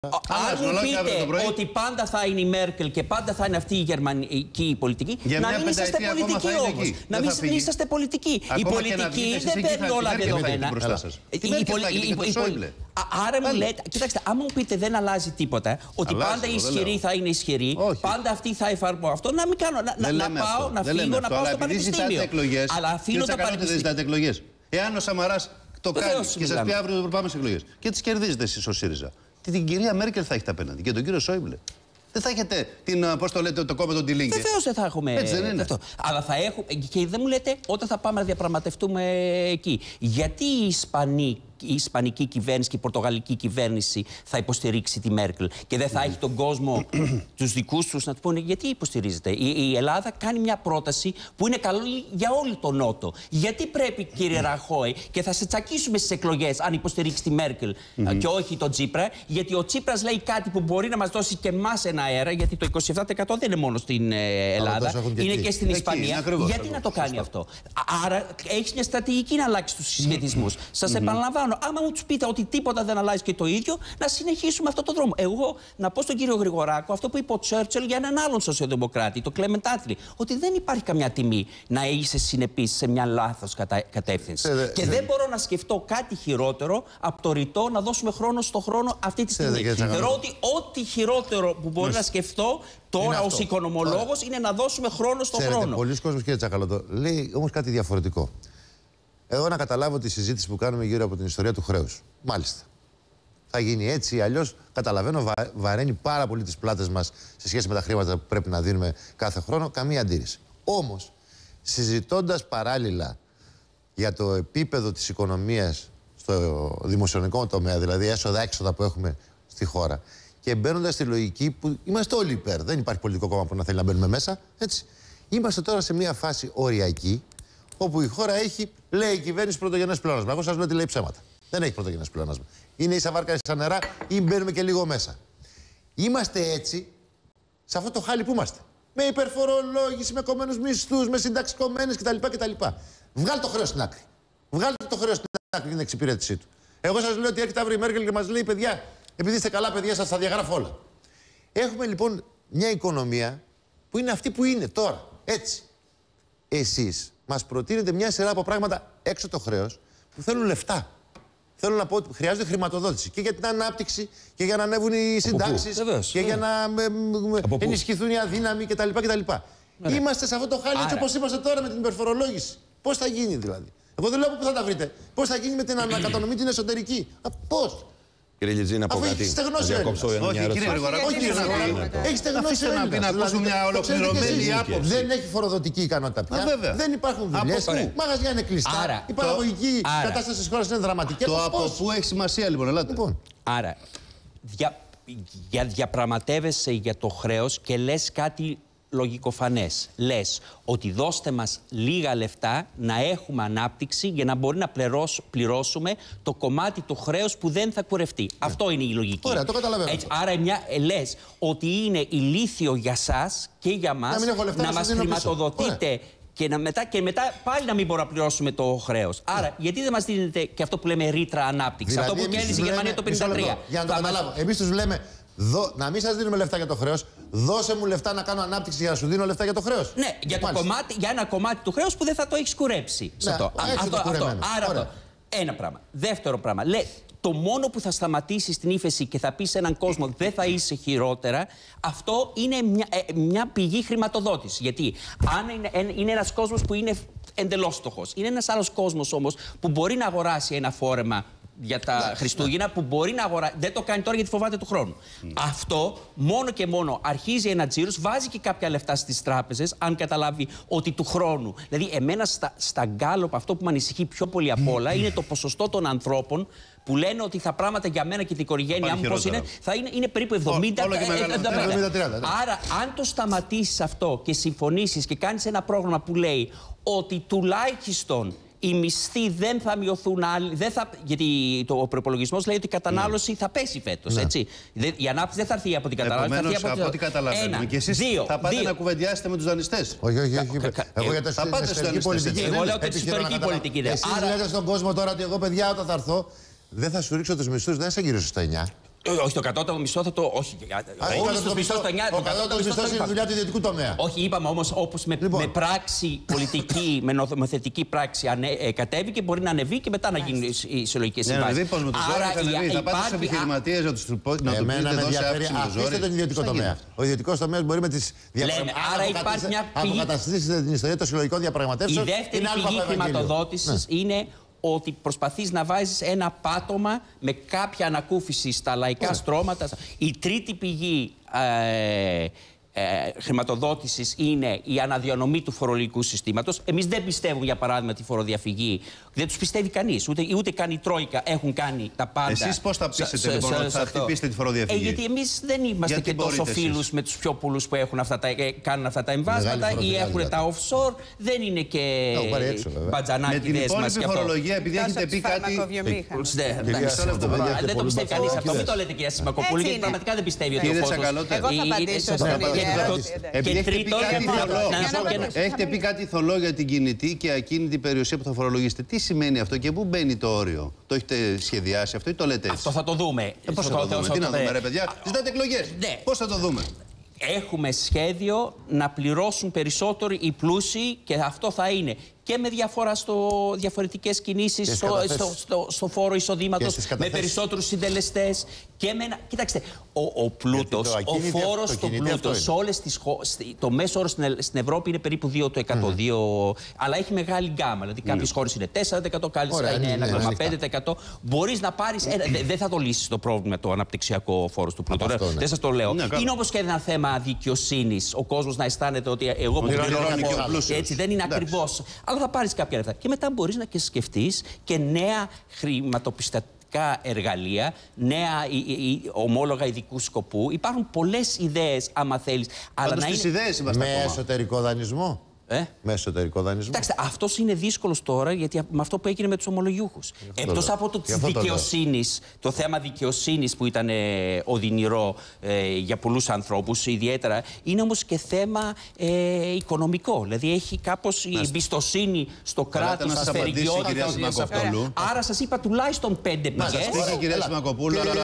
Αν μου πείτε ότι πάντα θα είναι η Μέρκελ και πάντα θα είναι αυτή η γερμανική πολιτική, να μην είσαστε πολιτικοί όμως. Να μην είσαστε πολιτικοί. Η πολιτική δεν παίρνει όλα δεδομένα. Άρα μου λέτε, κοιτάξτε, άμα μου πείτε δεν αλλάζει τίποτα, ότι πάντα οι ισχυροί θα είναι ισχυροί, πάντα αυτοί θα εφαρμόσουν αυτό, να μην κάνω. Να φύγω, να πάω στο πανεπιστήμιο. Αλλά αφήνω το πανεπιστήμιο. Εάν ο Σαμαράς το κάνει και σας πει αύριο πάμε σε εκλογές και τις κερδίζετε εσείς ο ΣΥΡΙΖΑ, την κυρία Μέρκελ θα έχετε απέναντι και τον κύριο Σόιμπλε. Δεν θα έχετε πώς το λέτε, το κόμμα των Τιλίνγκε. Βεβαίως δεν θα έχουμε. Έτσι δεν είναι. Αυτό. Αλλά θα έχουμε. Και δεν μου λέτε όταν θα πάμε να διαπραγματευτούμε εκεί. Γιατί η ισπανική κυβέρνηση και η πορτογαλική κυβέρνηση θα υποστηρίξει τη Μέρκελ και δεν θα έχει τον κόσμο, τους δικούς τους, να του πούνε γιατί υποστηρίζετε. Η Ελλάδα κάνει μια πρόταση που είναι καλή για όλο τον Νότο. Γιατί πρέπει, κύριε Ραχώη, και θα σε τσακίσουμε στις εκλογές αν υποστηρίξει τη Μέρκελ και όχι τον Τσίπρα, γιατί ο Τσίπρας λέει κάτι που μπορεί να μας δώσει και εμάς ένα αέρα, γιατί το 27% δεν είναι μόνο στην Ελλάδα, είναι και στην Ισπανία. Γιατί να το κάνει αυτό. Άρα έχει μια στρατηγική να αλλάξει τους συσχετισμούς. Σας επαναλαμβάνω. Άμα μου τους πείτε ότι τίποτα δεν αλλάζει και το ίδιο, να συνεχίσουμε αυτόν τον δρόμο. Εγώ να πω στον κύριο Γρηγοράκο αυτό που είπε ο Τσέρτσιλ για έναν άλλον σοσιαλδημοκράτη, το Κλέμεντ Άτλι, ότι δεν υπάρχει καμιά τιμή να είσαι συνεπής σε μια λάθος κατεύθυνση. Και δεν μπορώ να σκεφτώ κάτι χειρότερο από το ρητό να δώσουμε χρόνο στο χρόνο αυτή τη στιγμή. Θεωρώ ότι ό,τι χειρότερο που μπορεί να σκεφτώ τώρα ως οικονομολόγος είναι να δώσουμε χρόνο στο χρόνο. Πολλοί κόσμοι, κύριε Τσακαλώτο, λέει όμως κάτι διαφορετικό. Εγώ να καταλάβω τη συζήτηση που κάνουμε γύρω από την ιστορία του χρέους. Μάλιστα. Θα γίνει έτσι ή αλλιώς. Καταλαβαίνω, βαραίνει πάρα πολύ τις πλάτες μας σε σχέση με τα χρήματα που πρέπει να δίνουμε κάθε χρόνο. Καμία αντίρρηση. Όμως, συζητώντας παράλληλα για το επίπεδο της οικονομίας στο δημοσιονομικό τομέα, δηλαδή έσοδα-έξοδα που έχουμε στη χώρα, και μπαίνοντας στη λογική που είμαστε όλοι υπέρ, δεν υπάρχει πολιτικό κόμμα που να θέλει να μπαίνουμε μέσα. Έτσι. Είμαστε τώρα σε μια φάση οριακή, όπου η χώρα έχει, λέει η κυβέρνηση, πρωτογενές πλεόνασμα. Εγώ σας λέω ότι λέει ψέματα. Δεν έχει πρωτογενές πλεόνασμα. Είναι ίσα βάρκα ίσα νερά ή μπαίνουμε και λίγο μέσα. Είμαστε έτσι, σε αυτό το χάλι που είμαστε. Με υπερφορολόγηση, με κομμένους μισθούς, με σύνταξη κομμένες κτλ. Βγάλτε το χρέος στην άκρη. Βγάλτε το χρέος στην άκρη για την εξυπηρέτησή του. Εγώ σας λέω ότι έρχεται αύριο η Μέρκελ και μας λέει, παιδιά, επειδή είστε καλά παιδιά, σας τα διαγράφω όλα. Έχουμε λοιπόν μια οικονομία που είναι αυτή που είναι τώρα. Έτσι. Εσείς μας προτείνετε μια σειρά από πράγματα έξω το χρέος που θέλουν λεφτά. Θέλω να πω ότι χρειάζεται χρηματοδότηση και για την ανάπτυξη και για να ανέβουν οι συντάξεις και για να ενισχυθούν οι αδύναμοι κτλ. Είμαστε σε αυτό το χάλι έτσι όπως είμαστε τώρα με την υπερφορολόγηση. Πώς θα γίνει δηλαδή. Εγώ δεν λέω πού θα τα βρείτε. Πώς θα γίνει με την ανακατανομή την εσωτερική. Πώς. Κύριε Λιτζή, να πω κάτι. Έχει στεγνώσει Όχι, κύριε Γρηγοράκο, έχει στεγνώσει να ακούσουμε μια ολοκληρωμένη άποψη. Δεν έχει φοροδοτική ικανότητα πια. Δεν υπάρχουν δουλειές. Μαγαζιά είναι κλειστά. Η παραγωγική κατάσταση της χώρας είναι δραματική. Το από πού έχει σημασία λοιπόν, ελάτε. Άρα, διαπραγματεύεσαι για το χρέος και λες κάτι λογικοφανές. Λες ότι δώστε μας λίγα λεφτά να έχουμε ανάπτυξη για να μπορεί να πληρώσουμε το κομμάτι του χρέους που δεν θα κουρευτεί. Αυτό είναι η λογική. Ωραία, το καταλαβαίνω. Άρα λες ότι είναι ηλίθιο για σας και για μας να μας χρηματοδοτείτε και μετά πάλι να μην μπορούμε να πληρώσουμε το χρέος. Άρα, γιατί δεν μας δίνετε και αυτό που λέμε ρήτρα ανάπτυξη, δηλαδή, αυτό που κέρδισε η Γερμανία το 1953. Για να το καταλάβω. Εμείς τους λέμε να μην σας δίνουμε λεφτά για το χρέος, δώσε μου λεφτά να κάνω ανάπτυξη για να σου δίνω λεφτά για το χρέος. Ναι, για ένα κομμάτι του χρέους που δεν θα το έχεις κουρέψει. Ναι, Άρα ένα πράγμα. Δεύτερο πράγμα. Το μόνο που θα σταματήσει στην ύφεση και θα πει σε έναν κόσμο δεν θα είσαι χειρότερα, αυτό είναι μια πηγή χρηματοδότηση. Γιατί αν είναι ένας κόσμος που είναι εντελώς φτωχός, είναι ένας άλλος κόσμος όμως που μπορεί να αγοράσει ένα φόρεμα για τα Χριστούγεννα που μπορεί να αγοράσει. Δεν το κάνει τώρα γιατί φοβάται του χρόνου. Αυτό μόνο και μόνο αρχίζει ένα τζίρος, βάζει και κάποια λεφτά στις τράπεζες, αν καταλάβει ότι του χρόνου. Δηλαδή, εμένα στα γκάλωπ αυτό που με ανησυχεί πιο πολύ απ' όλα είναι το ποσοστό των ανθρώπων που λένε ότι τα πράγματα για μένα και την οικογένειά μου πώς είναι, είναι περίπου 70-30. Άρα, αν το σταματήσεις αυτό και συμφωνήσεις και κάνεις ένα πρόγραμμα που λέει ότι τουλάχιστον οι μισθοί δεν θα μειωθούν άλλοι, γιατί ο προϋπολογισμός λέει ότι η κατανάλωση θα πέσει φέτος. Έτσι. Η ανάπτυξη δεν θα έρθει από την κατανάλωση. Επομένως, από ό,τι καταλαβαίνουμε. Και εσείς θα πάτε να κουβεντιάσετε με τους δανειστές. Όχι. Εγώ για την εσωτερική πολιτική. Εγώ λέω και την εσωτερική πολιτική. Εσείς λέτε στον κόσμο τώρα ότι εγώ, παιδιά, όταν θα έρθω, δεν θα σου ρίξω τους μισθούς, δεν θα σε γυρίσω στα 9. Όχι, το κατώτατο μισθό θα το. Όχι. Ο κατώτατο μισθό είναι δουλειά του ιδιωτικού τομέα. Όχι, είπαμε όμως όπως με πράξη πολιτική, με νομοθετική πράξη κατέβηκε, μπορεί να ανεβεί και μετά να γίνουν οι συλλογικές συμβάσεις. Ναι, πώς με τους όρους θα ανεβεί. Θα πάτε στους επιχειρηματίες να τους πείτε δώσε αύξηση με τους όρους. Αφήστε τον ιδιωτικό τομέα. Ο ιδιωτικός τομέας μπορεί με τις διαπραγματεύσεις να αποκαταστήσει την ιστορία των συλλογικών διαπραγματεύσεων. Η δεύτερη πηγή χρηματοδότησης είναι ότι προσπαθείς να βάζεις ένα πάτωμα με κάποια ανακούφιση στα λαϊκά στρώματα. Η τρίτη πηγή χρηματοδότησης είναι η αναδιανομή του φορολογικού συστήματος. Εμείς δεν πιστεύουμε, για παράδειγμα, τη φοροδιαφυγή. Δεν τους πιστεύει κανείς. Ούτε καν η Τρόικα έχουν κάνει τα πάντα. Εσείς πώς θα πείσετε λοιπόν ότι θα χτυπήσετε τη φοροδιαφυγή? Γιατί εμείς δεν είμαστε και τόσο φίλους με τους πιο πολλούς που έχουν κάνουν αυτά τα εμβάσματα ή έχουν τα offshore. Δεν είναι και μπατζανάκιδες μας. Με την υπόλοιπη φορολογία, επειδή έχετε πει κάτι. Δεν το πιστεύει κανείς αυτό. Μην το λέτε, κυρία Σιμακοπούλου, γιατί πραγματικά δεν πιστεύει ότι ο κόσμος. Εγώ θα απαντήσω στην Έχετε πει κάτι θολό για την κινητή και ακίνητη περιουσία που θα φορολογήσετε. Τι σημαίνει αυτό και πού μπαίνει το όριο? Το έχετε σχεδιάσει αυτό ή το λέτε έτσι? Αυτό θα το δούμε. Πώς θα το δούμε? Τι να δούμε, ρε παιδιά? Ζητάτε εκλογές. Πώς θα το δούμε? Έχουμε σχέδιο να πληρώσουν περισσότερο οι πλούσιοι και αυτό θα είναι και με διαφορά διαφορετικές κινήσεις στο φόρο εισοδήματος, με περισσότερους συντελεστές και με ένα... Κοιτάξτε, ο πλούτος, ο φόρος στο πλούτο σε όλες τις χώρες, το μέσο όρο στην Ευρώπη είναι περίπου 2%, αλλά έχει μεγάλη γκάμα. Δηλαδή κάποιες χώρες είναι 4%, άλλες είναι 1,5%. Μπορείς να πάρεις... Δεν θα το λύσεις το πρόβλημα το αναπτυξιακό φόρος του πλούτου. Δεν σας το λέω. Είναι όπως και ένα θέμα δικαιοσύνης. Ο κόσμος να αισθάνεται ότι εγώ που πληρώνω έτσι δεν είναι ακριβώς. Αλλά θα πάρεις κάποια λεφτά. Και μετά μπορείς να σκεφτείς και νέα χρηματοπιστωτικά εργαλεία, νέα ομόλογα ειδικού σκοπού. Υπάρχουν πολλές ιδέες, άμα θέλεις. Αλλά στις ιδέες είμαστε με εσωτερικό δανεισμό. Με εσωτερικό δανεισμό. Κοιτάξτε, αυτός είναι δύσκολος τώρα, γιατί με αυτό που έγινε με τους ομολογιούχους. Εκτός από το θέμα δικαιοσύνης που ήταν οδυνηρό για πολλούς ανθρώπους, ιδιαίτερα, είναι όμως και θέμα οικονομικό. Δηλαδή έχει κάπως η εμπιστοσύνη στο κράτος, στα σφαιρικιότητα. Άρα σας είπα τουλάχιστον 5 πηγές. Κυρία Σιμακοπούλου.